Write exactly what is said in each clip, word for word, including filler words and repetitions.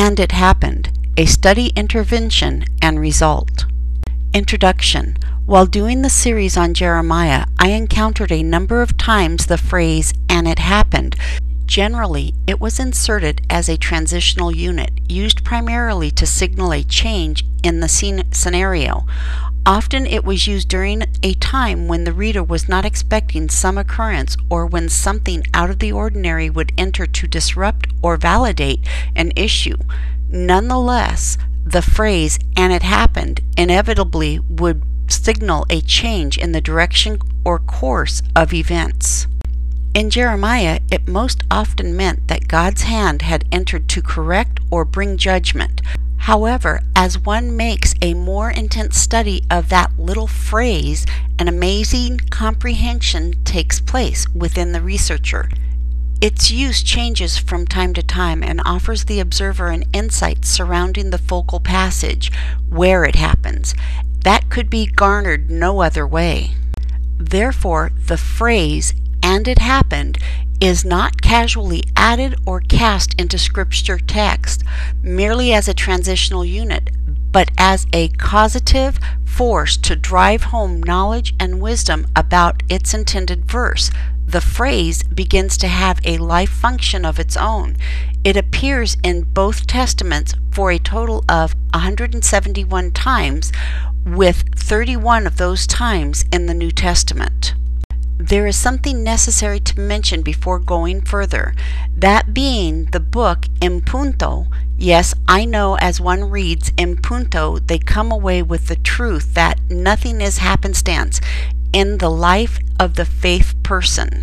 And it happened, a study intervention and result. Introduction. While doing the series on Jeremiah, I encountered a number of times the phrase, "and it happened." Generally, it was inserted as a transitional unit, used primarily to signal a change in the scene scenario. Often it was used during a time when the reader was not expecting some occurrence, or when something out of the ordinary would enter to disrupt or validate an issue. Nonetheless, the phrase, "and it happened," inevitably would signal a change in the direction or course of events. In Jeremiah, it most often meant that God's hand had entered to correct or bring judgment. However, as one makes a more intense study of that little phrase, an amazing comprehension takes place within the researcher. Its use changes from time to time and offers the observer an insight surrounding the focal passage, where it happens, that could be garnered no other way. Therefore, the phrase, "and it happened," is not casually added or cast into scripture text merely as a transitional unit, but as a causative force to drive home knowledge and wisdom about its intended verse. The phrase begins to have a life function of its own. It appears in both testaments for a total of one hundred seventy-one times, with thirty-one of those times in the New Testament. There is something necessary to mention before going further, that being the book in punto. Yes, I know as one reads in punto, they come away with the truth that nothing is happenstance in the life of the faith person.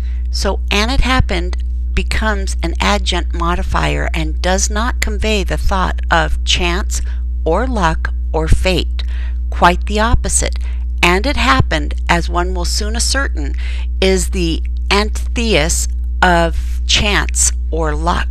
So, "and it happened" becomes an adjunct modifier and does not convey the thought of chance or luck or fate. Quite the opposite. "And it happened," as one will soon ascertain, is the antithesis of chance or luck.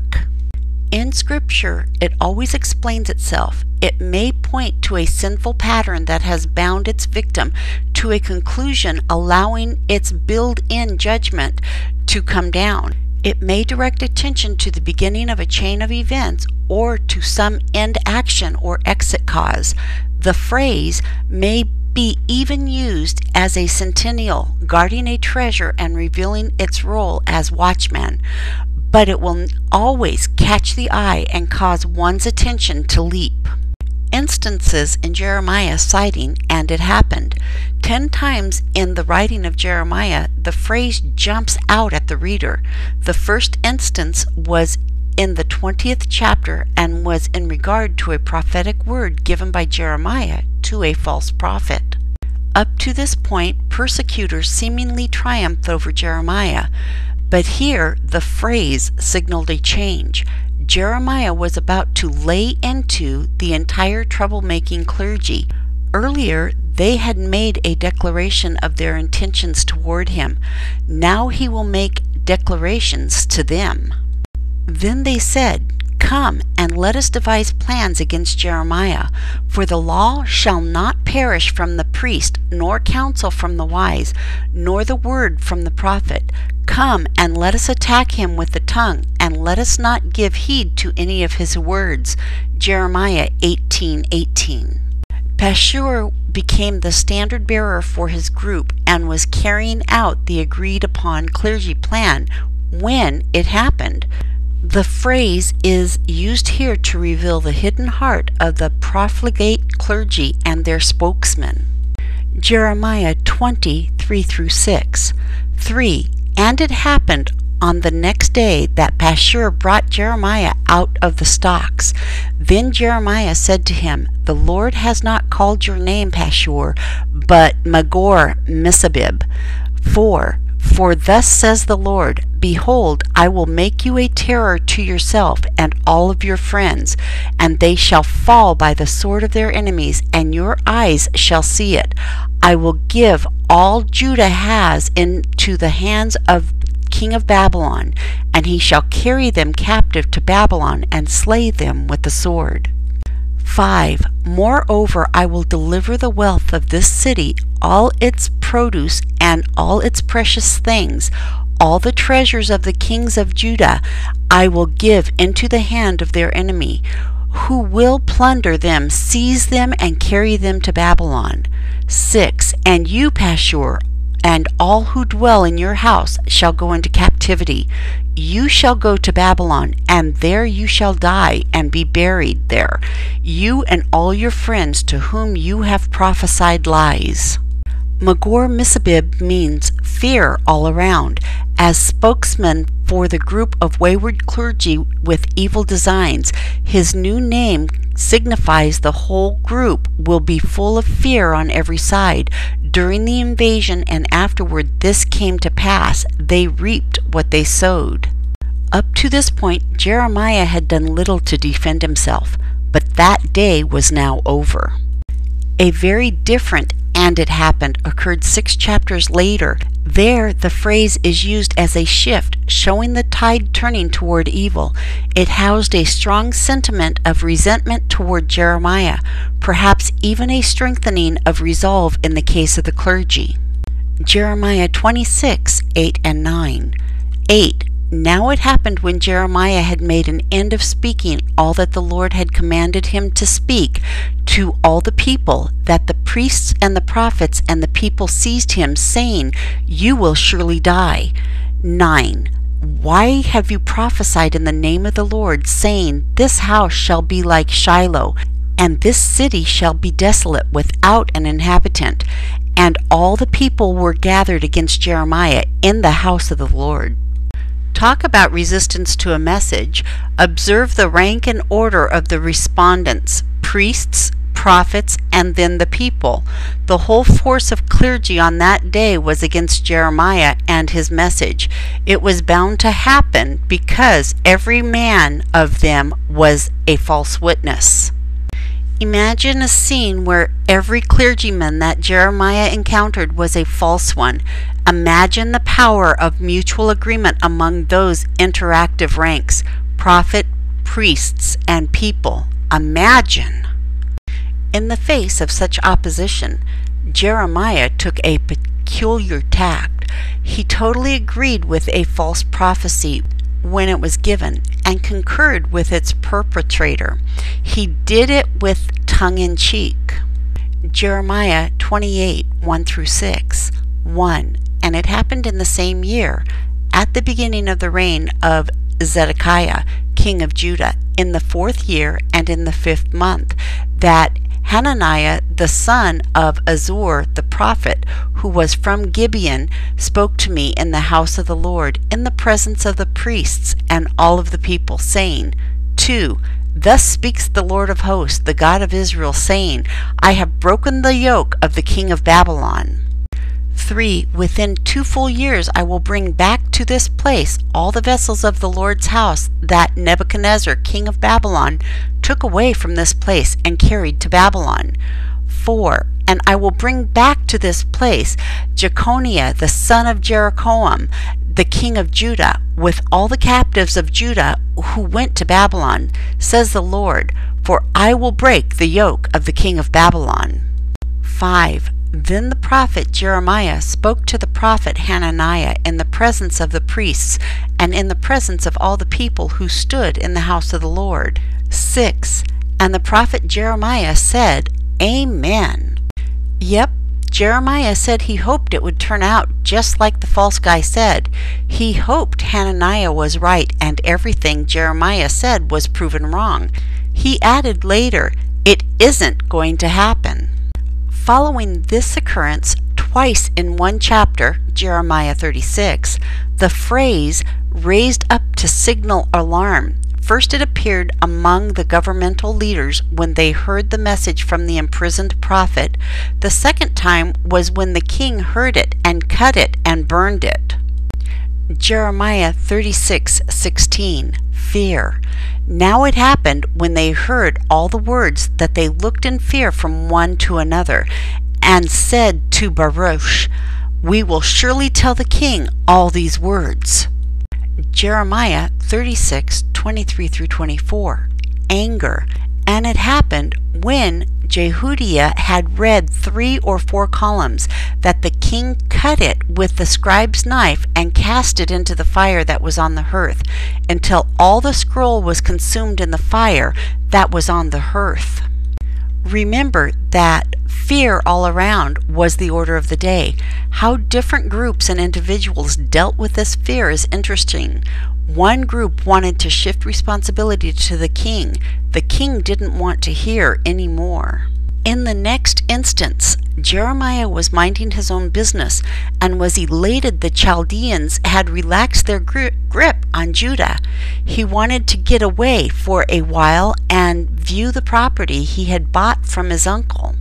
In Scripture, it always explains itself. It may point to a sinful pattern that has bound its victim to a conclusion, allowing its built-in judgment to come down. It may direct attention to the beginning of a chain of events or to some end action or exit cause. The phrase may be even used as a sentinel, guarding a treasure and revealing its role as watchman, but it will always catch the eye and cause one's attention to leap. Instances in Jeremiah citing "and it happened." Ten times in the writing of Jeremiah, the phrase jumps out at the reader. The first instance was in the twentieth chapter and was in regard to a prophetic word given by Jeremiah to a false prophet. Up to this point, persecutors seemingly triumphed over Jeremiah, but here the phrase signaled a change. Jeremiah was about to lay into the entire troublemaking clergy. Earlier, they had made a declaration of their intentions toward him. Now he will make declarations to them. Then they said, "Come, and let us devise plans against Jeremiah. For the law shall not perish from the priest, nor counsel from the wise, nor the word from the prophet. Come, and let us attack him with the tongue, and let us not give heed to any of his words." Jeremiah eighteen eighteen. Pashur became the standard bearer for his group and was carrying out the agreed upon clergy plan when it happened. The phrase is used here to reveal the hidden heart of the profligate clergy and their spokesman. Jeremiah twenty, three through six. three. "And it happened on the next day that Pashur brought Jeremiah out of the stocks. Then Jeremiah said to him, The Lord has not called your name Pashur, but Magor Missabib. four. For thus says the Lord, Behold, I will make you a terror to yourself and all of your friends, and they shall fall by the sword of their enemies, and your eyes shall see it. I will give all Judah has into the hands of king of Babylon, and he shall carry them captive to Babylon and slay them with the sword. five. Moreover, I will deliver the wealth of this city, all its produce and all its precious things, all the treasures of the kings of Judah I will give into the hand of their enemy, who will plunder them, seize them, and carry them to Babylon. six. And you, Pashur, and all who dwell in your house shall go into captivity. You shall go to Babylon, and there you shall die and be buried there, you and all your friends to whom you have prophesied lies. Magor-Missabib means fear all around. As spokesman for the group of wayward clergy with evil designs, his new name signifies the whole group will be full of fear on every side. During the invasion and afterward this came to pass. They reaped what they sowed. Up to this point, Jeremiah had done little to defend himself, but that day was now over. A very different "and it happened" occurred six chapters later. There, the phrase is used as a shift, showing the tide turning toward evil. It housed a strong sentiment of resentment toward Jeremiah, perhaps even a strengthening of resolve in the case of the clergy. Jeremiah twenty-six, eight and nine. eight. Now it happened when Jeremiah had made an end of speaking all that the Lord had commanded him to speak to all the people, that the priests and the prophets and the people seized him, saying, You will surely die. nine. Why have you prophesied in the name of the Lord, saying, This house shall be like Shiloh, and this city shall be desolate without an inhabitant? And all the people were gathered against Jeremiah in the house of the Lord. Talk about resistance to a message. Observe the rank and order of the respondents: priests, prophets, and then the people. The whole force of clergy on that day was against Jeremiah and his message. It was bound to happen because every man of them was a false witness. Imagine a scene where every clergyman that Jeremiah encountered was a false one. Imagine the power of mutual agreement among those interactive ranks: prophet, priests, and people. Imagine! In the face of such opposition, Jeremiah took a peculiar tact. He totally agreed with a false prophecy when it was given, and concurred with its perpetrator. He did it with tongue-in-cheek. Jeremiah twenty-eight, one through six. one. And it happened in the same year, at the beginning of the reign of Zedekiah, king of Judah, in the fourth year and in the fifth month, that Hananiah the son of Azur the prophet, who was from Gibeon, spoke to me in the house of the Lord, in the presence of the priests and all of the people, saying, two. Thus speaks the Lord of hosts, the God of Israel, saying, I have broken the yoke of the king of Babylon. three. Within two full years I will bring back to this place all the vessels of the Lord's house that Nebuchadnezzar, king of Babylon, took away from this place and carried to Babylon. four. And I will bring back to this place Jeconiah, the son of Jeroboam, the king of Judah, with all the captives of Judah who went to Babylon, says the Lord, for I will break the yoke of the king of Babylon. five. Then the prophet Jeremiah spoke to the prophet Hananiah in the presence of the priests and in the presence of all the people who stood in the house of the Lord. six. And the prophet Jeremiah said, Amen. Yep, Jeremiah said he hoped it would turn out just like the false guy said. He hoped Hananiah was right and everything Jeremiah said was proven wrong. He added later, it isn't going to happen. Following this occurrence, twice in one chapter, Jeremiah thirty-six, the phrase raised up to signal alarm. First it appeared among the governmental leaders when they heard the message from the imprisoned prophet. The second time was when the king heard it and cut it and burned it. Jeremiah thirty-six, sixteen. Fear. Now it happened when they heard all the words that they looked in fear from one to another, and said to Baruch, We will surely tell the king all these words. Jeremiah thirty-six, twenty-three through twenty-four. Anger. And it happened when Jehudiah had read three or four columns, that the king cut it with the scribe's knife and cast it into the fire that was on the hearth, until all the scroll was consumed in the fire that was on the hearth. Remember that fear all around was the order of the day. How different groups and individuals dealt with this fear is interesting. One group wanted to shift responsibility to the king. The king didn't want to hear any more. In the next instance, Jeremiah was minding his own business and was elated the Chaldeans had relaxed their gri grip on Judah. He wanted to get away for a while and view the property he had bought from his uncle.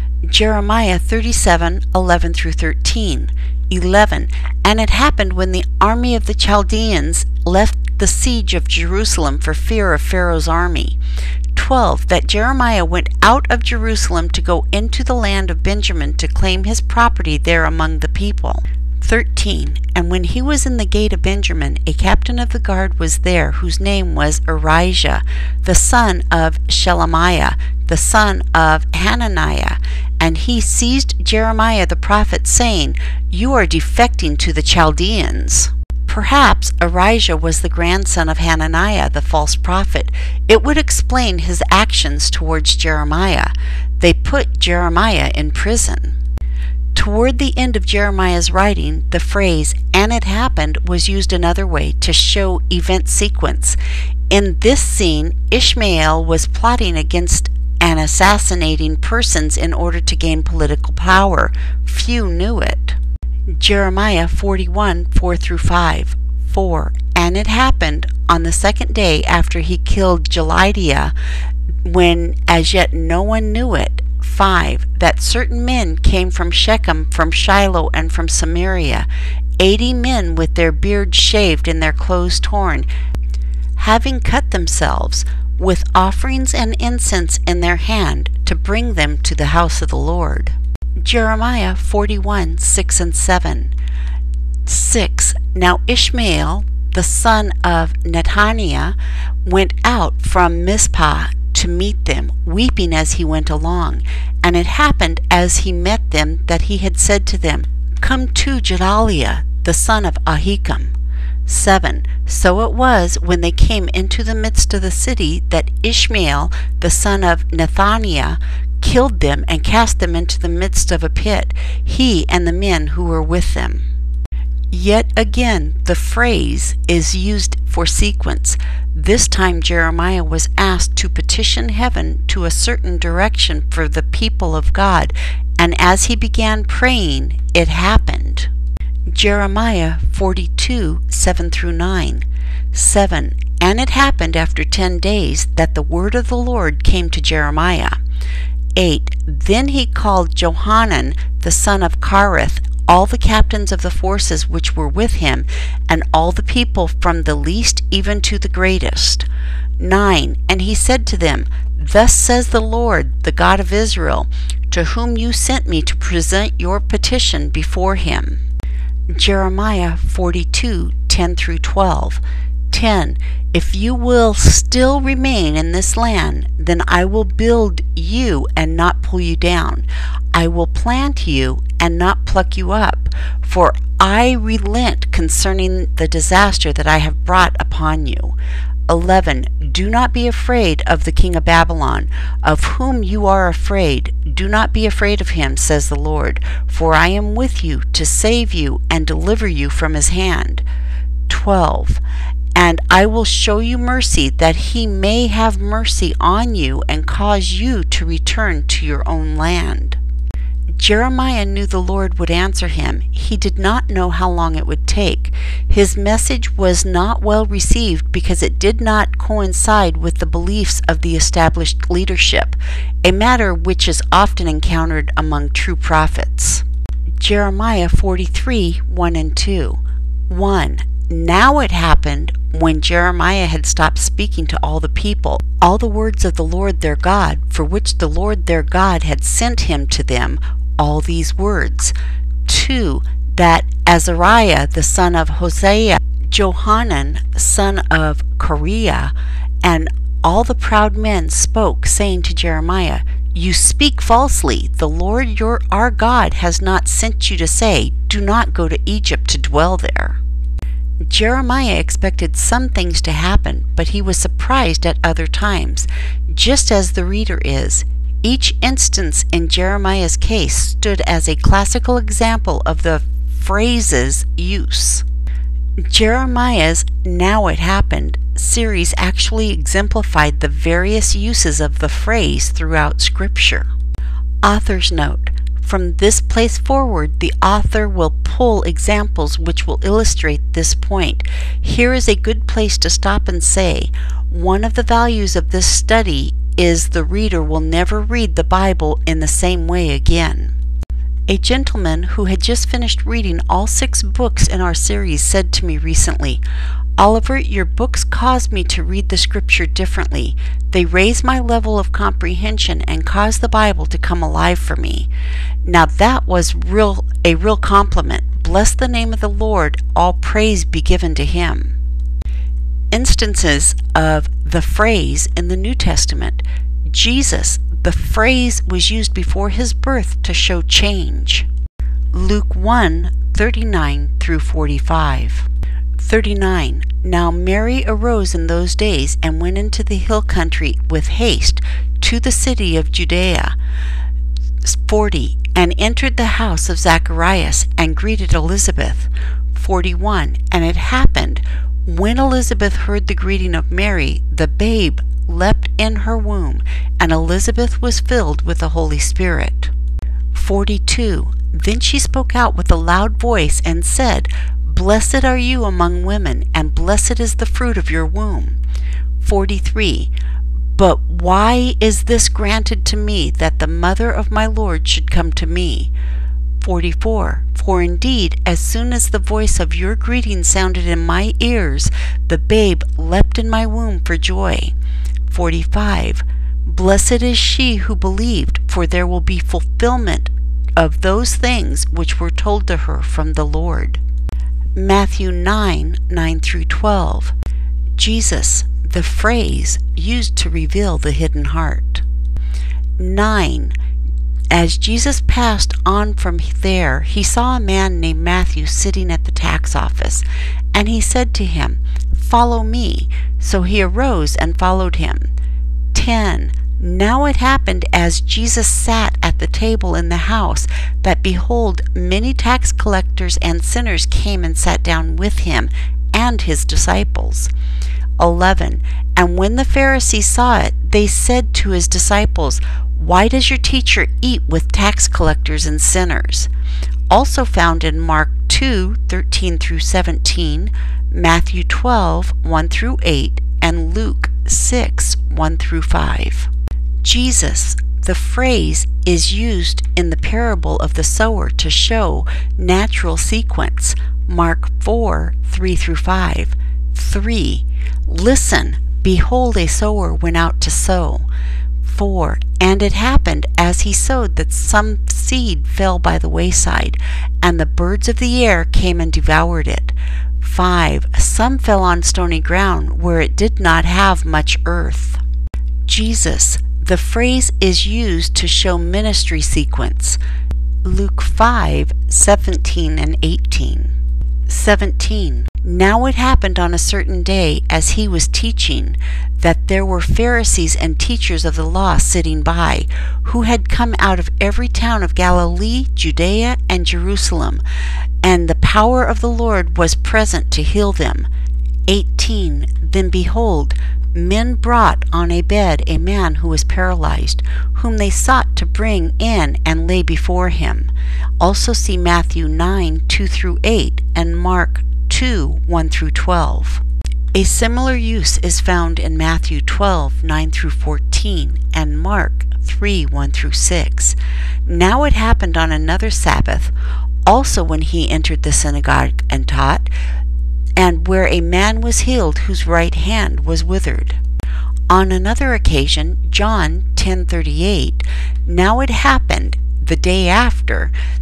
Jeremiah thirty-seven, eleven through thirteen. eleven. And it happened when the army of the Chaldeans left the siege of Jerusalem for fear of Pharaoh's army. twelve. That Jeremiah went out of Jerusalem to go into the land of Benjamin to claim his property there among the people. thirteen. And when he was in the gate of Benjamin, a captain of the guard was there, whose name was Arijah, the son of Shelemiah, the son of Hananiah. And he seized Jeremiah the prophet, saying, "You are defecting to the Chaldeans." Perhaps Arijah was the grandson of Hananiah, the false prophet. It would explain his actions towards Jeremiah. They put Jeremiah in prison. Toward the end of Jeremiah's writing, the phrase, "and it happened," was used another way to show event sequence. In this scene, Ishmael was plotting against and assassinating persons in order to gain political power. Few knew it. Jeremiah forty-one, four through five. four. And it happened on the second day after he killed Jelidiah, when as yet no one knew it. five. That certain men came from Shechem, from Shiloh, and from Samaria, eighty men with their beards shaved and their clothes torn, having cut themselves, with offerings and incense in their hand, to bring them to the house of the Lord. Jeremiah forty-one, six and seven. six. Now Ishmael, the son of Nethaniah, went out from Mizpah to meet them, weeping as he went along. And it happened as he met them that he had said to them, "Come to Gedaliah, the son of Ahikam." seven. So it was, when they came into the midst of the city, that Ishmael, the son of Nethaniah, killed them and cast them into the midst of a pit, he and the men who were with them. Yet again, the phrase is used for sequence. This time Jeremiah was asked to petition heaven to a certain direction for the people of God, and as he began praying, it happened. Jeremiah forty-two, seven through nine. seven. And it happened after ten days that the word of the Lord came to Jeremiah. eight. Then he called Johanan, the son of Kareth, all the captains of the forces which were with him, and all the people from the least even to the greatest. nine. And he said to them, "Thus says the Lord, the God of Israel, to whom you sent me to present your petition before him." Jeremiah forty-two, ten through twelve. ten. If you will still remain in this land, then I will build you and not pull you down. I will plant you and not pluck you up, for I relent concerning the disaster that I have brought upon you. eleven. Do not be afraid of the king of Babylon, of whom you are afraid. Do not be afraid of him, says the Lord, for I am with you to save you and deliver you from his hand. twelve. And I will show you mercy, that he may have mercy on you and cause you to return to your own land. Jeremiah knew the Lord would answer him. He did not know how long it would take. His message was not well received because it did not coincide with the beliefs of the established leadership, a matter which is often encountered among true prophets. Jeremiah forty-three, one and two. one. Now it happened, when Jeremiah had stopped speaking to all the people, all the words of the Lord their God, for which the Lord their God had sent him to them, all these words. two. That Azariah the son of Hosea, Johanan son of Kareah, and all the proud men spoke, saying to Jeremiah, "You speak falsely. The Lord your our God has not sent you to say, 'Do not go to Egypt to dwell there.'" Jeremiah expected some things to happen, but he was surprised at other times, just as the reader is. Each instance in Jeremiah's case stood as a classical example of the phrase's use. Jeremiah's "Now It Happened" series actually exemplified the various uses of the phrase throughout Scripture. Author's note: from this place forward, the author will pull examples which will illustrate this point. Here is a good place to stop and say, one of the values of this study is the reader will never read the Bible in the same way again. A gentleman who had just finished reading all six books in our series said to me recently, "Oliver, your books cause me to read the Scripture differently. They raise my level of comprehension and cause the Bible to come alive for me." Now that was real, a real compliment. Bless the name of the Lord. All praise be given to Him. Instances of the phrase in the New Testament. Jesus, the phrase was used before His birth to show change. Luke one, thirty-nine through forty-five. thirty-nine. Now Mary arose in those days and went into the hill country with haste to the city of Judea. forty. And entered the house of Zacharias and greeted Elizabeth. forty-one. And it happened, when Elizabeth heard the greeting of Mary, the babe leapt in her womb, and Elizabeth was filled with the Holy Spirit. forty-two. Then she spoke out with a loud voice and said, "Blessed are you among women, and blessed is the fruit of your womb." forty-three. But why is this granted to me, that the mother of my Lord should come to me? forty-four. For indeed, as soon as the voice of your greeting sounded in my ears, the babe leapt in my womb for joy. forty-five. Blessed is she who believed, for there will be fulfillment of those things which were told to her from the Lord. Matthew nine, nine through twelve. Jesus, the phrase used to reveal the hidden heart. nine. As Jesus passed on from there, he saw a man named Matthew sitting at the tax office, and he said to him, "Follow me." So he arose and followed him. ten. Now it happened, as Jesus sat at the table in the house, that behold, many tax collectors and sinners came and sat down with him and his disciples. eleven. And when the Pharisees saw it, they said to his disciples, "Why does your teacher eat with tax collectors and sinners?" Also found in Mark two, thirteen through seventeen, Matthew twelve, one through eight, and Luke six, one through five. Jesus, the phrase, is used in the parable of the sower to show natural sequence. Mark four, three through five. three. Listen, behold, a sower went out to sow. four. And it happened, as he sowed, that some seed fell by the wayside, and the birds of the air came and devoured it. five. Some fell on stony ground, where it did not have much earth. Jesus, the phrase, is used to show ministry sequence. Luke five, seventeen and eighteen. seventeen. Now it happened on a certain day, as he was teaching, that there were Pharisees and teachers of the law sitting by, who had come out of every town of Galilee, Judea, and Jerusalem, and the power of the Lord was present to heal them. eighteen. Then behold, men brought on a bed a man who was paralyzed, whom they sought to bring in and lay before him. Also see Matthew nine, two through eight, and Mark two, one through twelve. A similar use is found in Matthew twelve, nine through fourteen, and Mark three, one through six. Now it happened on another Sabbath, also when he entered the synagogue and taught, and where a man was healed whose right hand was withered. On another occasion, John ten thirty-eight, now it happened the day after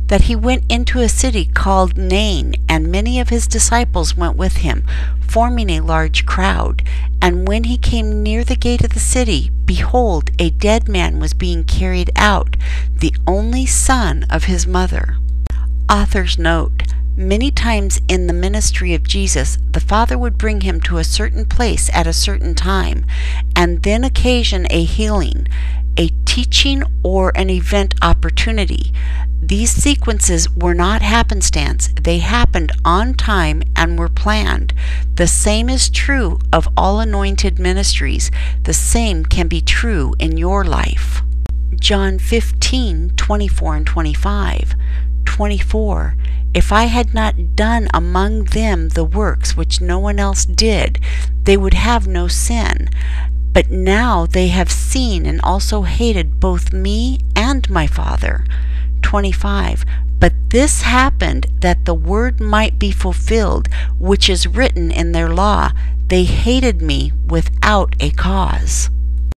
that he went into a city called Nain, and many of his disciples went with him, forming a large crowd. And when he came near the gate of the city, behold, a dead man was being carried out, the only son of his mother. Author's note: many times in the ministry of Jesus, the Father would bring him to a certain place at a certain time, and then occasion a healing, a teaching, or an event opportunity. These sequences were not happenstance. They happened on time and were planned. The same is true of all anointed ministries. The same can be true in your life. John fifteen, twenty-four and twenty-five. twenty-four. If I had not done among them the works which no one else did, they would have no sin. But now they have seen and also hated both me and my Father. twenty-five. But this happened that the word might be fulfilled, which is written in their law, they hated me without a cause.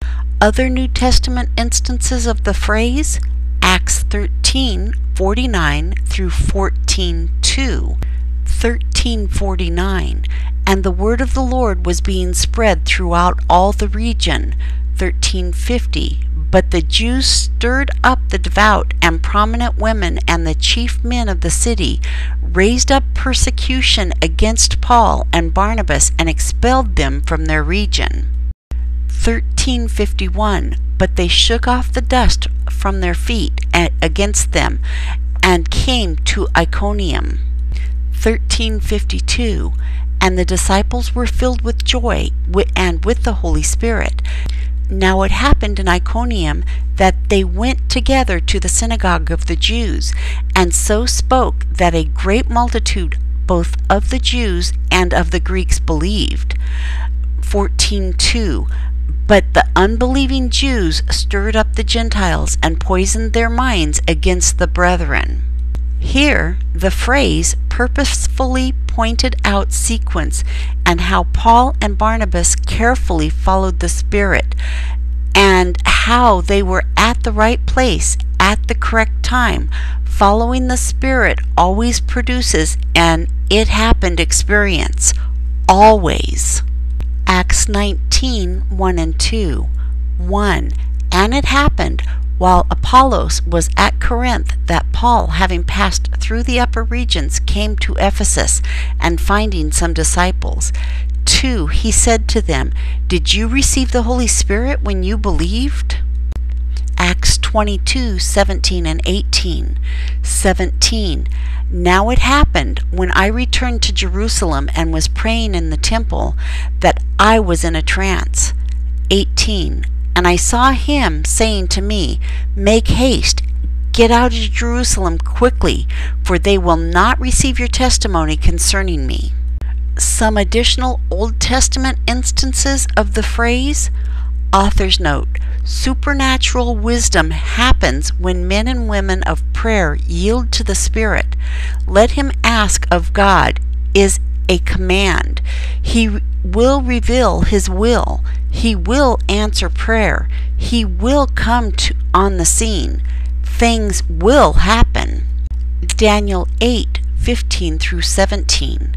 Other New Testament instances of the phrase: Acts thirteen, forty-nine through fourteen two. thirteen forty-nine. And the word of the Lord was being spread throughout all the region. thirteen fifty. But the Jews stirred up the devout and prominent women and the chief men of the city, raised up persecution against Paul and Barnabas, and expelled them from their region. thirteen fifty-one. But they shook off the dust from their feet against them, and came to Iconium. thirteen fifty-two. And the disciples were filled with joy and with the Holy Spirit. Now it happened in Iconium that they went together to the synagogue of the Jews, and so spoke that a great multitude both of the Jews and of the Greeks believed. fourteen two. But the unbelieving Jews stirred up the Gentiles and poisoned their minds against the brethren. Here, the phrase purposefully pointed out sequence and how Paul and Barnabas carefully followed the Spirit, and how they were at the right place at the correct time. Following the Spirit always produces an "it happened" experience. Always. Acts nineteen, one and two. one. And it happened, while Apollos was at Corinth, that Paul, having passed through the upper regions, came to Ephesus, and finding some disciples. two. He said to them, Did you receive the Holy Spirit when you believed? Acts twenty-two, seventeen and eighteen. seventeen. Now it happened, when I returned to Jerusalem and was praying in the temple, that I was in a trance. eighteen. And I saw him saying to me, Make haste, get out of Jerusalem quickly, for they will not receive your testimony concerning me. Some additional Old Testament instances of the phrase. Author's note: supernatural wisdom happens when men and women of prayer yield to the Spirit. Let him ask of God is a command. He will reveal his will. He will answer prayer. He will come to, on the scene. Things will happen. Daniel eight, fifteen through seventeen.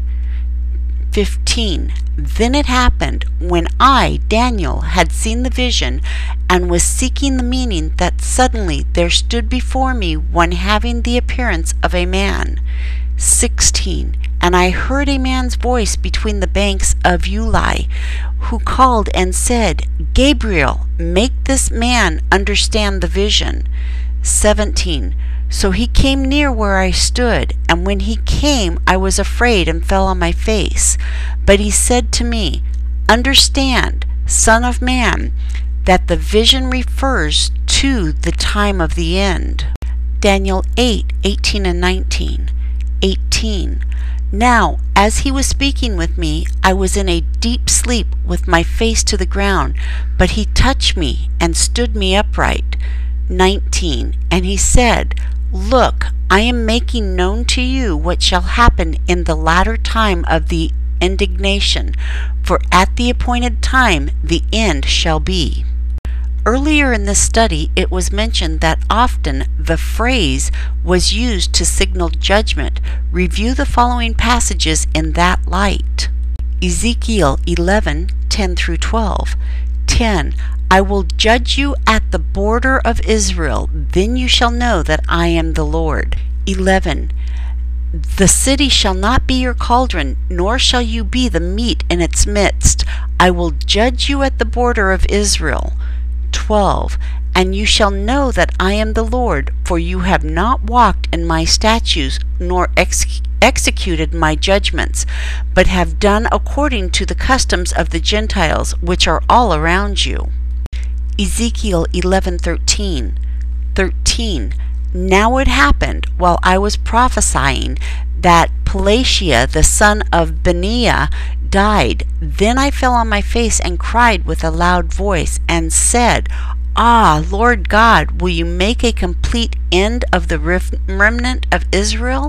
fifteen. Then it happened, when I, Daniel, had seen the vision, and was seeking the meaning, that suddenly there stood before me one having the appearance of a man. sixteen. And I heard a man's voice between the banks of Ulai, who called and said, Gabriel, make this man understand the vision. seventeen. So he came near where I stood, and when he came, I was afraid and fell on my face. But he said to me, Understand, Son of Man, that the vision refers to the time of the end. Daniel eight, eighteen and nineteen. eighteen. Now, as he was speaking with me, I was in a deep sleep with my face to the ground, but he touched me and stood me upright. nineteen. And he said, Look, I am making known to you what shall happen in the latter time of the indignation, for at the appointed time the end shall be. Earlier in this study, it was mentioned that often the phrase was used to signal judgment. Review the following passages in that light. Ezekiel eleven, ten through twelve. ten. I will judge you at the border of Israel, then you shall know that I am the Lord. eleven. The city shall not be your cauldron, nor shall you be the meat in its midst. I will judge you at the border of Israel. twelve. And you shall know that I am the Lord, for you have not walked in my statutes, nor ex executed my judgments, but have done according to the customs of the Gentiles, which are all around you. Ezekiel eleven thirteen. thirteen. Now it happened, while I was prophesying, that Pelatiah the son of Benaiah died. Then I fell on my face and cried with a loud voice, and said, Ah, Lord God, will you make a complete end of the remnant of Israel?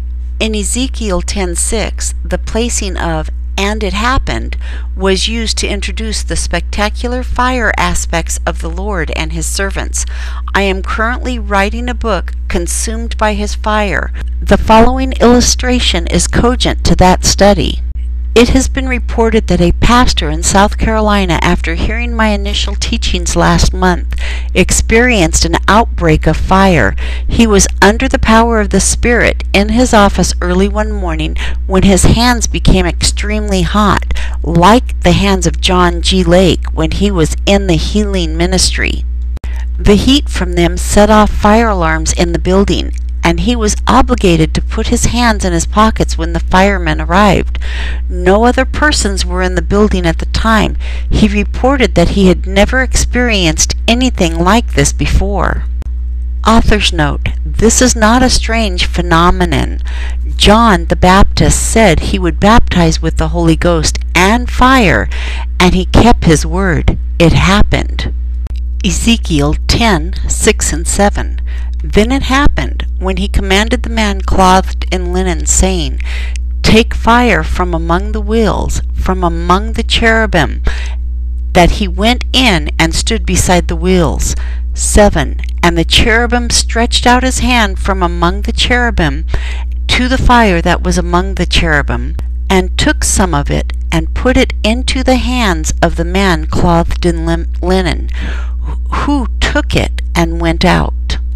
In Ezekiel ten six, the placing of "and it happened" was used to introduce the spectacular fire aspects of the Lord and his servants. I am currently writing a book, Consumed by His Fire. The following illustration is cogent to that study. It has been reported that a pastor in South Carolina, after hearing my initial teachings last month, experienced an outbreak of fire. He was under the power of the Spirit in his office early one morning when his hands became extremely hot, like the hands of John G. Lake when he was in the healing ministry. The heat from them set off fire alarms in the building, and he was obligated to put his hands in his pockets when the firemen arrived. No other persons were in the building at the time. He reported that he had never experienced anything like this before. Author's note: this is not a strange phenomenon. John the Baptist said he would baptize with the Holy Ghost and fire, and he kept his word. It happened. Ezekiel ten six and seven. Then it happened, when he commanded the man clothed in linen, saying, Take fire from among the wheels, from among the cherubim, that he went in and stood beside the wheels. seven. And the cherubim stretched out his hand from among the cherubim to the fire that was among the cherubim, and took some of it, and put it into the hands of the man clothed in linen, who took it and went out.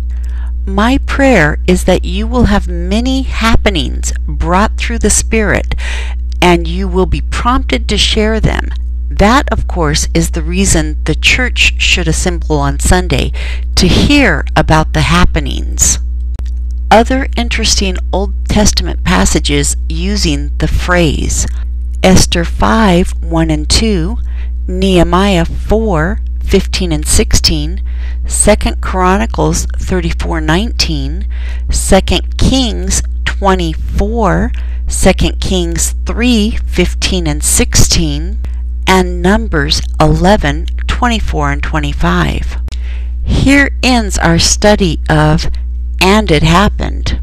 My prayer is that you will have many happenings brought through the Spirit, and you will be prompted to share them. That, of course, is the reason the church should assemble on Sunday, to hear about the happenings. Other interesting Old Testament passages using the phrase: Esther five one and two, Nehemiah four fifteen and sixteen, Second Chronicles thirty-four nineteen, Second Kings twenty-four, Second Kings three fifteen and sixteen, and Numbers eleven twenty-four and twenty-five. Here ends our study of "And It Happened."